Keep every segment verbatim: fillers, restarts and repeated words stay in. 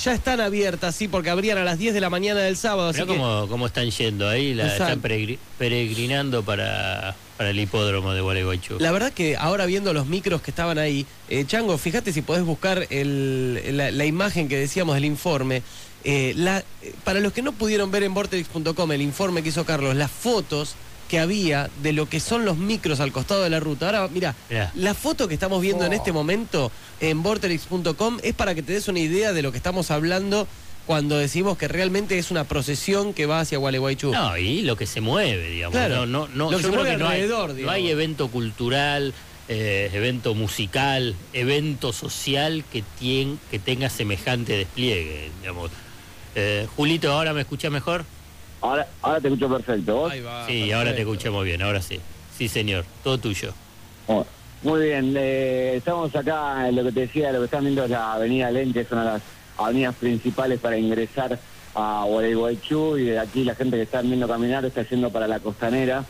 ya están abiertas, sí, porque abrían a las diez de la mañana del sábado. Así Mirá que... cómo, cómo están yendo ahí, la, están peregri peregrinando para, para el hipódromo de Gualeguaychú. La verdad que ahora viendo los micros que estaban ahí, eh, Chango, fíjate si podés buscar el, la, la imagen que decíamos del informe. Eh, la, para los que no pudieron ver en vorterix punto com el informe que hizo Carlos, las fotos que había de lo que son los micros al costado de la ruta. Ahora, mira, la foto que estamos viendo oh. en este momento en vorterix punto com es para que te des una idea de lo que estamos hablando cuando decimos que realmente es una procesión que va hacia Gualeguaychú. No, y lo que se mueve, digamos. Claro, no, no, no, lo que yo se creo mueve que no alrededor, hay, digamos. no hay evento cultural, eh, evento musical, evento social que, tien, que tenga semejante despliegue, digamos. Eh, Julito, ¿ahora me escuchás mejor? Ahora, ahora te escucho perfecto. ¿Vos? Ahí va, sí, perfecto. Ahora te escuchamos bien, ahora sí. Sí, señor, todo tuyo. Oh, muy bien, eh, estamos acá en lo que te decía, lo que están viendo es la avenida Lenche, es una de las avenidas principales para ingresar a Gualeguaychú, y de aquí la gente que está viendo caminar está yendo para la costanera.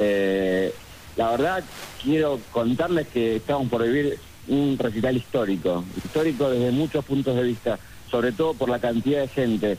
Eh, la verdad, quiero contarles que estamos por vivir un recital histórico, histórico desde muchos puntos de vista, sobre todo por la cantidad de gente.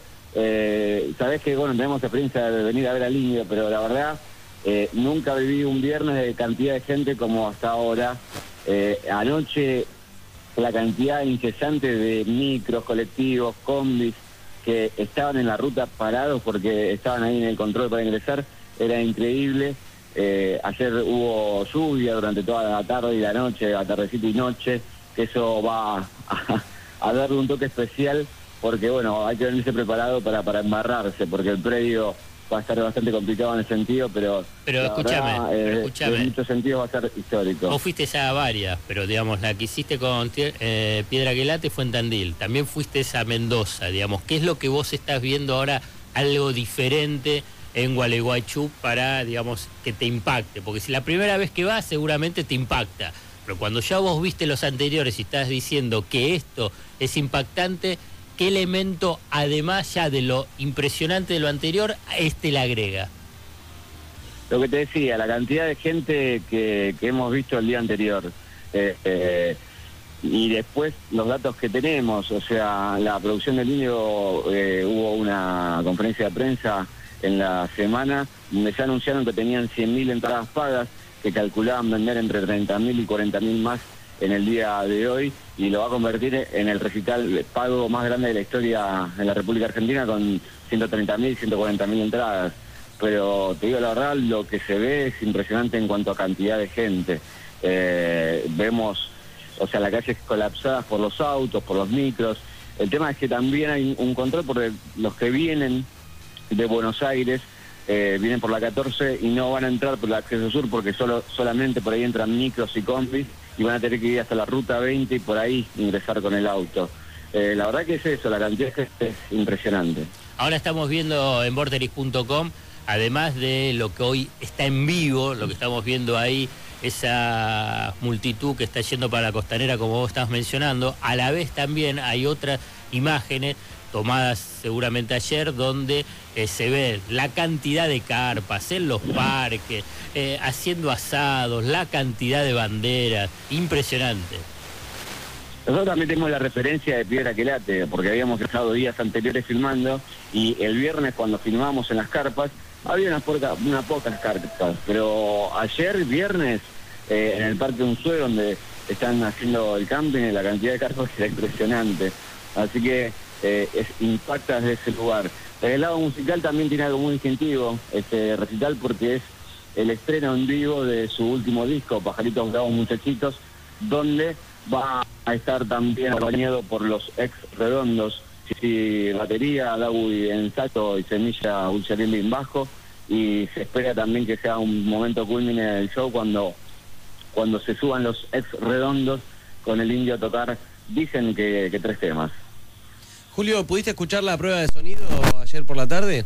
Eh, sabés que, bueno, tenemos experiencia de venir a ver al Indio, pero la verdad, eh, nunca viví un viernes de cantidad de gente como hasta ahora. Eh, anoche, la cantidad incesante de micros, colectivos, combis, que estaban en la ruta parados porque estaban ahí en el control para ingresar, era increíble. Eh, ayer hubo lluvia durante toda la tarde y la noche, atardecito y noche, que eso va a, a darle un toque especial, porque bueno, hay que venirse preparado para, para embarrarse, porque el predio va a estar bastante complicado en ese sentido, pero... Pero escúchame, verdad, pero eh, escúchame. En muchos sentidos va a ser histórico. Vos fuiste a varias, pero digamos, la que hiciste con eh, Piedra Quelate fue en Tandil. También fuiste a Mendoza, digamos. ¿Qué es lo que vos estás viendo ahora, algo diferente en Gualeguaychú para, digamos, que te impacte? Porque si la primera vez que vas, seguramente te impacta. Pero cuando ya vos viste los anteriores y estás diciendo que esto es impactante, ¿qué elemento, además ya de lo impresionante de lo anterior, a este le agrega? Lo que te decía, la cantidad de gente que, que hemos visto el día anterior. Eh, eh, y después los datos que tenemos, o sea, la producción del Indio, eh, hubo una conferencia de prensa en la semana donde ya anunciaron que tenían cien mil entradas pagas, que calculaban vender entre treinta mil y cuarenta mil más en el día de hoy, y lo va a convertir en el recital pago más grande de la historia en la República Argentina, con ciento treinta mil, ciento cuarenta mil entradas. Pero te digo la verdad, lo que se ve es impresionante en cuanto a cantidad de gente. Eh, vemos, o sea, las calles colapsadas por los autos, por los micros. El tema es que también hay un control porque los que vienen de Buenos Aires eh, vienen por la catorce y no van a entrar por el acceso sur porque solo solamente por ahí entran micros y combis, y van a tener que ir hasta la ruta veinte y por ahí ingresar con el auto. Eh, la verdad que es eso, la cantidad de gente es impresionante. Ahora estamos viendo en vorterix punto com, además de lo que hoy está en vivo, lo que estamos viendo ahí, esa multitud que está yendo para la costanera, como vos estabas mencionando, a la vez también hay otras imágenes tomadas seguramente ayer, donde eh, se ve la cantidad de carpas en los parques, eh, haciendo asados, la cantidad de banderas, impresionante. Nosotros también tenemos la referencia de Piedra Quelate, porque habíamos estado días anteriores filmando, y el viernes cuando filmamos en las carpas, había unas, poca, unas pocas carpas, pero ayer, viernes, eh, en el Parque Unzué, donde están haciendo el camping, la cantidad de carpas era impresionante. Así que eh, es, impacta desde ese lugar. Desde el lado musical también tiene algo muy distintivo este recital, porque es el estreno en vivo de su último disco, Pajaritos Bravos Muchachitos, donde va a estar también acompañado por los ex redondos, sí, batería, Dawi en saxo y Semilla Ulcharelli en bajo, y se espera también que sea un momento culmine del show cuando, cuando se suban los ex redondos con el Indio a tocar, dicen que, que tres temas. Julio, ¿pudiste escuchar la prueba de sonido ayer por la tarde?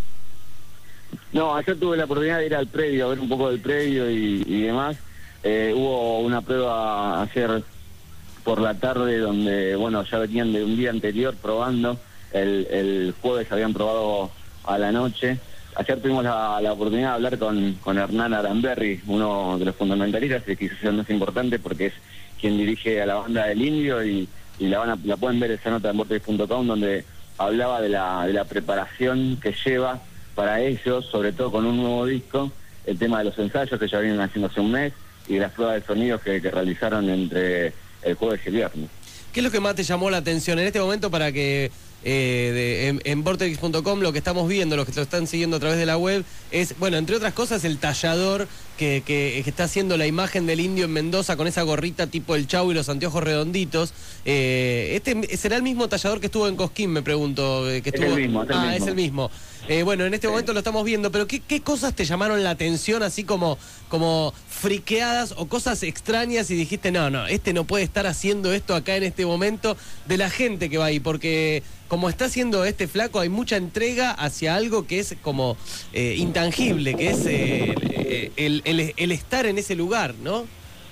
No, ayer tuve la oportunidad de ir al predio, a ver un poco del predio y, y demás. Eh, hubo una prueba ayer por la tarde donde, bueno, ya venían de un día anterior probando. El, el jueves habían probado a la noche. Ayer tuvimos la, la oportunidad de hablar con, con Hernán Aramberri, uno de los fundamentalistas, que quizás es el más importante porque es quien dirige a la banda del Indio, y, y la van a, la pueden ver esa nota en vortex punto com, donde hablaba de la, de la preparación que lleva para ellos, sobre todo con un nuevo disco, el tema de los ensayos que ya vienen haciendo hace un mes y de las pruebas de sonidos que, que realizaron entre el jueves y el viernes. ¿Qué es lo que más te llamó la atención en este momento para que eh, de, en, en vortex punto com lo que estamos viendo, los que lo están siguiendo a través de la web, es, bueno, entre otras cosas, el tallador que, que, que está haciendo la imagen del indio en Mendoza con esa gorrita tipo el Chau y los anteojos redonditos? Eh, ¿Este será el mismo tallador que estuvo en Cosquín, me pregunto? Que estuvo... Es el mismo, es el ah, mismo. es el mismo. Eh, bueno, en este momento lo estamos viendo, pero ¿qué, qué cosas te llamaron la atención, así como, como friqueadas o cosas extrañas y dijiste, no, no, este no puede estar haciendo esto acá en este momento, de la gente que va ahí? Porque como está haciendo este flaco, hay mucha entrega hacia algo que es como eh, intangible, que es eh, el, el, el estar en ese lugar, ¿no?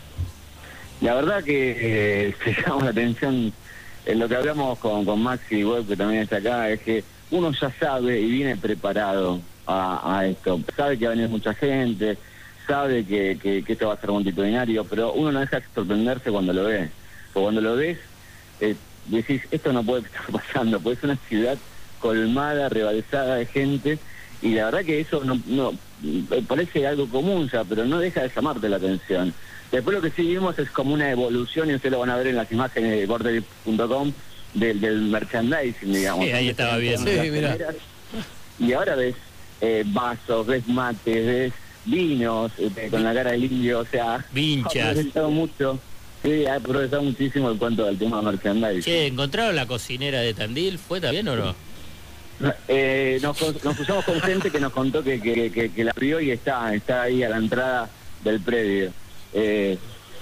La verdad que eh, se llama la atención en lo que hablamos con, con Maxi Web, que también está acá, es que uno ya sabe y viene preparado a, a esto. Sabe que va a venir mucha gente, sabe que, que, que esto va a ser multitudinario, pero uno no deja de sorprenderse cuando lo ve. Porque cuando lo ves, eh, decís, esto no puede estar pasando, porque es una ciudad colmada, rebalsada de gente, y la verdad que eso no, no parece algo común ya, pero no deja de llamarte la atención. Después lo que sí vimos es como una evolución, y ustedes lo van a ver en las imágenes de vortex punto com, del, del merchandising, digamos. Sí, ahí estaba viendo. Sí, mirá. Y ahora ves eh, vasos, ves mates, ves vinos eh, con la cara del indio, o sea, Vinchas. ha progresado mucho. Sí, ha progresado muchísimo en cuanto al tema merchandising. Che, ¿encontraron la cocinera de Tandil? ¿Fue también o no? Eh, nos, nos cruzamos con gente que nos contó que, que, que, que la vio y está, está ahí a la entrada del predio. Eh,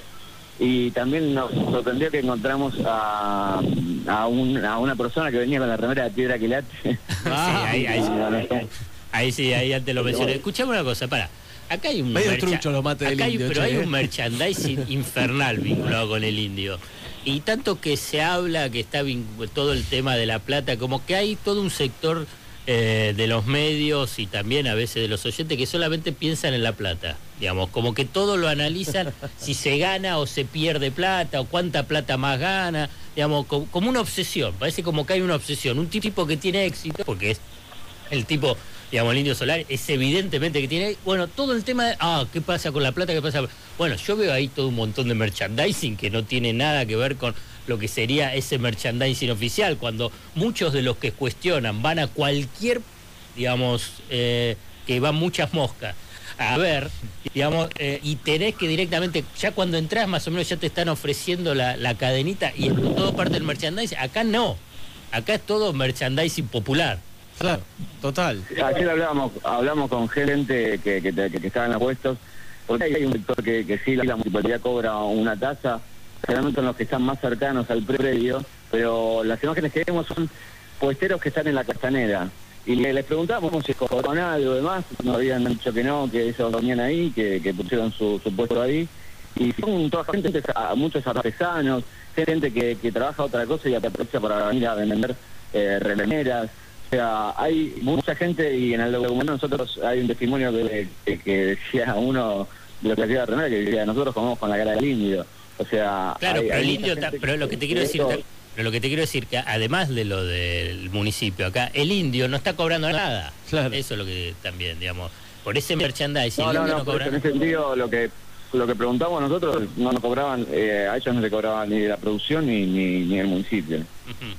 y también nos sorprendió que encontramos a, a, un, a una persona que venía con la remera de Piedra Quelate. Ah, sí, ahí, ahí, ahí sí, ahí antes lo mencioné. Escuchame una cosa, para. Acá hay un medio trucho los mates del acá hay, indio, pero che, hay eh. un merchandising infernal vinculado con el indio. Y tanto que se habla que está todo el tema de la plata, como que hay todo un sector eh, de los medios y también a veces de los oyentes que solamente piensan en la plata, digamos, como que todo lo analizan si se gana o se pierde plata o cuánta plata más gana, digamos, como, como una obsesión, parece como que hay una obsesión, un tipo que tiene éxito, porque es el tipo, digamos, el Indio Solari, es evidentemente que tiene, bueno, todo el tema de, ah, ¿qué pasa con la plata? ¿Qué pasa? Bueno, yo veo ahí todo un montón de merchandising que no tiene nada que ver con lo que sería ese merchandising oficial, cuando muchos de los que cuestionan van a cualquier, digamos, eh, que van muchas moscas a ver, digamos, eh, y tenés que directamente, ya cuando entras más o menos ya te están ofreciendo la, la cadenita y es todo parte del merchandising. Acá no, acá es todo merchandising popular. Claro, total. Ayer hablamos hablamos con gente que, que, que, que estaba en los puestos, porque hay un sector que, que sí, la municipalidad cobra una tasa, generalmente son los que están más cercanos al predio, pero las imágenes que vemos son puesteros que están en la costanera. Y les preguntamos si cobraron algo demás, nos habían dicho que no, que ellos dormían ahí, que, que pusieron su, su puesto ahí. Y son toda gente, muchos artesanos, gente que, que trabaja otra cosa y aprovecha para venir a vender eh, remeras. O sea, hay mucha gente, y en el documento nosotros hay un testimonio que, que, que decía uno de lo que hacía la remera, que decía, nosotros comemos con la cara del indio. O sea, claro, hay, pero hay el indio, gente pero lo que te quiero decir, eso, pero lo que te quiero decir que además de lo del municipio acá, el indio no está cobrando nada. Claro. Eso es lo que también, digamos, por ese merchandising. no, el no, indio no, no por cobra eso, en ese sentido lo que lo que preguntamos nosotros no nos cobraban, eh, a ellos no le cobraban ni la producción ni, ni, ni el municipio. Uh-huh.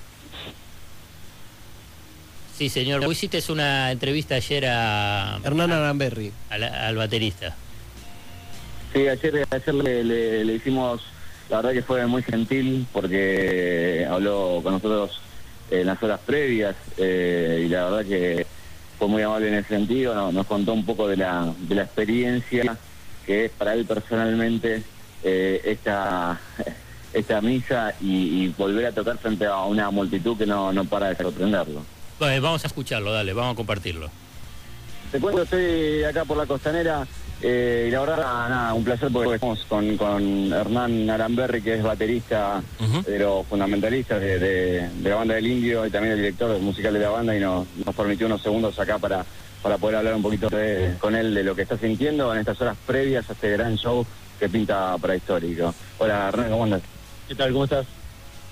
Sí, señor. Vos hiciste una entrevista ayer a Hernán Aramberri, a la, al baterista. Sí, ayer, ayer le, le, le hicimos, la verdad que fue muy gentil porque habló con nosotros en las horas previas eh, y la verdad que fue muy amable en ese sentido, nos, nos contó un poco de la, de la experiencia que es para él personalmente eh, esta, esta misa y, y volver a tocar frente a una multitud que no, no para de sorprenderlo. Bueno, vamos a escucharlo, dale, vamos a compartirlo. Te cuento, estoy acá por la costanera eh, y la verdad, nada, un placer porque estamos con, con Hernán Aramberri, que es baterista uh-huh. de los fundamentalistas de, de, de la banda del Indio y también el director musical de la banda, y nos, nos permitió unos segundos acá para, para poder hablar un poquito de, con él de lo que está sintiendo en estas horas previas a este gran show que pinta para Histórico. Hola Hernán, ¿cómo andas? ¿Qué tal? ¿Cómo estás?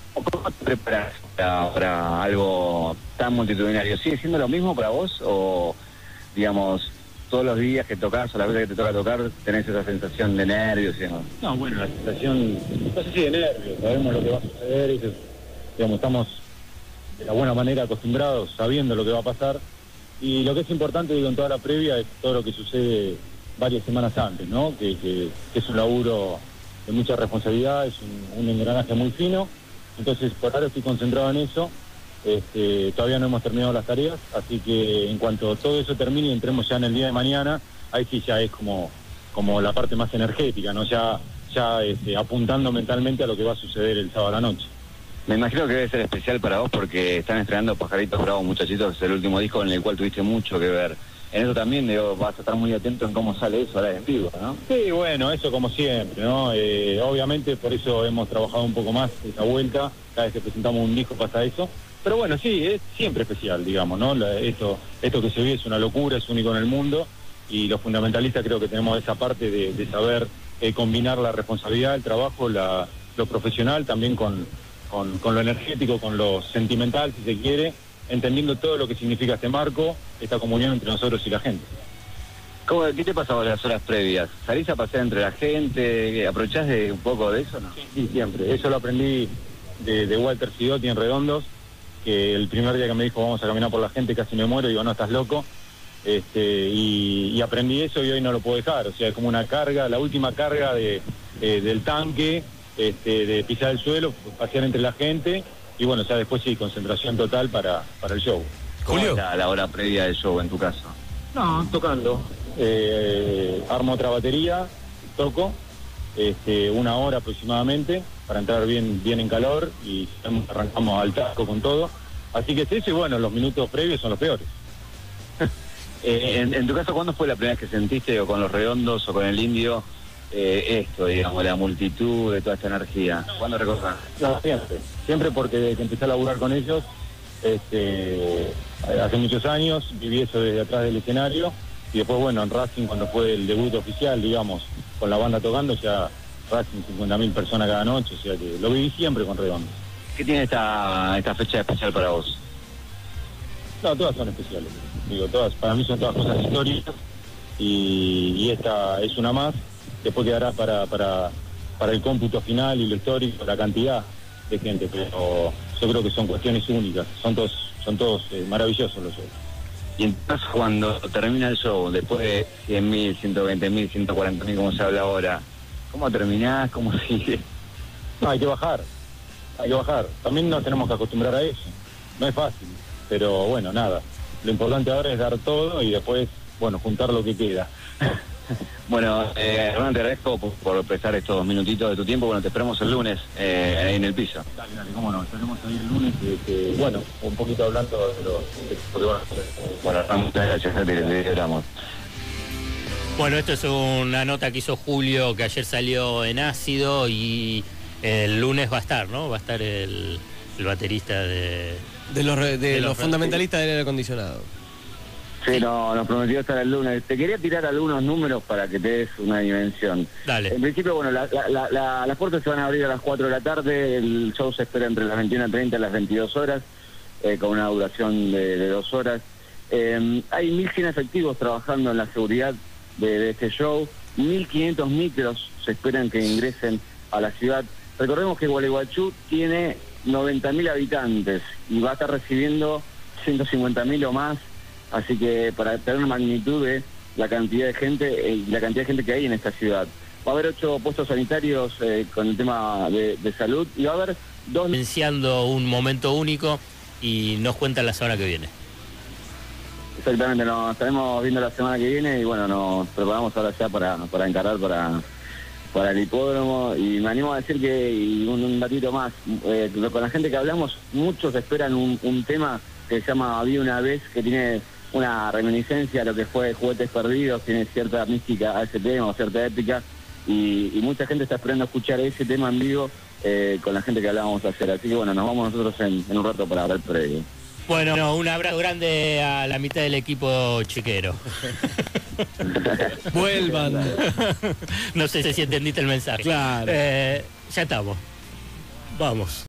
¿Cómo te preparas para, para algo tan multitudinario? ¿Sigue siendo lo mismo para vos o, digamos, todos los días que tocas o las veces que te toca tocar tenés esa sensación de nervios y demás? No, bueno, la sensación, no sé si de nervios, sabemos lo que va a suceder, y, digamos, estamos de la buena manera acostumbrados, sabiendo lo que va a pasar, y lo que es importante, digo, en toda la previa es todo lo que sucede varias semanas antes, ¿no? Que, que, que es un laburo de mucha responsabilidad, es un, un engranaje muy fino, entonces por ahora estoy concentrado en eso. Este, todavía no hemos terminado las tareas, así que en cuanto todo eso termine y entremos ya en el día de mañana, ahí sí ya es como, como la parte más energética, ¿no? Ya, ya este, apuntando mentalmente a lo que va a suceder el sábado a la noche. Me imagino que debe ser especial para vos porque están estrenando Pajaritos Bravos Muchachitos, es el último disco en el cual tuviste mucho que ver. En eso también, digo, vas a estar muy atento en cómo sale eso ahora en vivo, ¿no? Sí, bueno, eso como siempre, ¿no? Eh, obviamente por eso hemos trabajado un poco más esa vuelta, cada vez que presentamos un disco pasa eso. Pero bueno, sí, es siempre especial, digamos, ¿no? La, esto, esto que se vive es una locura, es único en el mundo, y los fundamentalistas creo que tenemos esa parte de, de saber eh, combinar la responsabilidad, el trabajo, la, lo profesional, también con, con, con lo energético, con lo sentimental, si se quiere, entendiendo todo lo que significa este marco, esta comunión entre nosotros y la gente. ¿Cómo, ¿Qué te pasa las horas previas? ¿Salís a pasear entre la gente? ¿Aprovechás de un poco de eso, no? Sí, sí, siempre. Eso lo aprendí de, de Walter Sidotti en Redondos, que el primer día que me dijo vamos a caminar por la gente casi me muero, digo, no, estás loco, este, y, y aprendí eso y hoy no lo puedo dejar, o sea, es como una carga, la última carga de, eh, del tanque, este, de pisar el suelo, pasear entre la gente, y bueno, ya después sí, concentración total para, para el show. ¿Cómo es la, la hora previa del show en tu caso? No, tocando, eh, armo otra batería, toco, este, una hora aproximadamente, para entrar bien bien en calor y arrancamos al tasco con todo. Así que eso y bueno, los minutos previos son los peores. eh, en, en tu caso, ¿cuándo fue la primera vez que sentiste o con los Redondos o con el Indio eh, esto, digamos, la multitud de toda esta energía? ¿Cuándo recordás? No, siempre. Siempre porque desde que empecé a laburar con ellos, este, hace muchos años, viví eso desde atrás del escenario y después, bueno, en Racing cuando fue el debut oficial, digamos, con la banda tocando, ya Racing cincuenta mil personas cada noche, o sea que lo viví siempre con Redondos. ¿Qué tiene esta, esta fecha especial para vos? No, todas son especiales. Digo, todas, para mí son todas cosas históricas y, y esta es una más. Después quedará para, para, para el cómputo final y lo histórico, la cantidad de gente, pero yo creo que son cuestiones únicas, son todos, son todos eh, maravillosos los shows. Y entonces cuando termina el show, después de cien mil, ciento veinte mil, ciento cuarenta mil, como se habla ahora, ¿cómo terminás? ¿Cómo sigue? No, hay que bajar, hay que bajar. También nos tenemos que acostumbrar a eso. No es fácil, pero bueno, nada. Lo importante ahora es dar todo y después, bueno, juntar lo que queda. Bueno, eh, Hernán, te agradezco por, por prestar estos minutitos de tu tiempo. Bueno, te esperamos el lunes eh, ahí en el piso. Dale, dale, cómo no. Estaremos ahí el lunes, que, que, bueno, un poquito hablando de lo de, de, de, Bueno, Hernán, muchas gracias, te, te, te damos. Bueno, esto es una nota que hizo Julio, que ayer salió en Ácido y el lunes va a estar, ¿no? Va a estar el, el baterista de... De los, de de los los fundamentalistas del aire acondicionado. Sí, no, nos prometió estar el lunes. Te quería tirar algunos números para que te des una dimensión. Dale. En principio, bueno, la, la, la, la, las puertas se van a abrir a las cuatro de la tarde, el show se espera entre las veintiuna treinta y las veintidós horas, eh, con una duración de, de dos horas. Eh, hay mil cien efectivos trabajando en la seguridad de, de este show, mil quinientos micros se esperan que ingresen a la ciudad. Recordemos que Gualeguaychú tiene noventa mil habitantes y va a estar recibiendo ciento cincuenta mil o más, así que para tener una magnitud de la cantidad de gente y eh, la cantidad de gente que hay en esta ciudad. Va a haber ocho puestos sanitarios eh, con el tema de, de salud y va a haber dos... Iniciando un momento único y nos cuentan la semana que viene. Exactamente, nos estaremos viendo la semana que viene y bueno, nos preparamos ahora ya para, para encarar para, para el hipódromo y me animo a decir que, y un, un datito más, eh, con la gente que hablamos, muchos esperan un, un tema que se llama Había una vez, que tiene una reminiscencia a lo que fue Juguetes Perdidos, tiene cierta mística a ese tema, o cierta épica, y, y mucha gente está esperando escuchar ese tema en vivo eh, con la gente que hablábamos ayer, así que bueno, nos vamos nosotros en, en un rato para ver el previo. Bueno, no, un abrazo grande a la mitad del equipo chiquero. Vuelvan. No sé si entendiste el mensaje. Claro. Eh, ya estamos. Vamos.